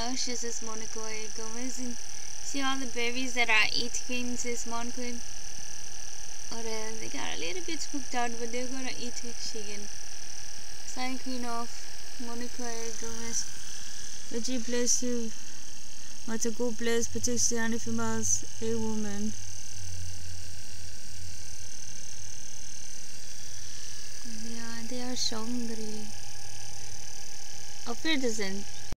luscious is Monica Gomez, and see all the berries that are eating this Monica. Or they got a little bit spooked out, but they're gonna eat it again. Sign Queen of Monica Gomez. Reggie bless you. What a God bless, particularly females, a woman. Yeah, they are so hungry. Auf Wiedersehen.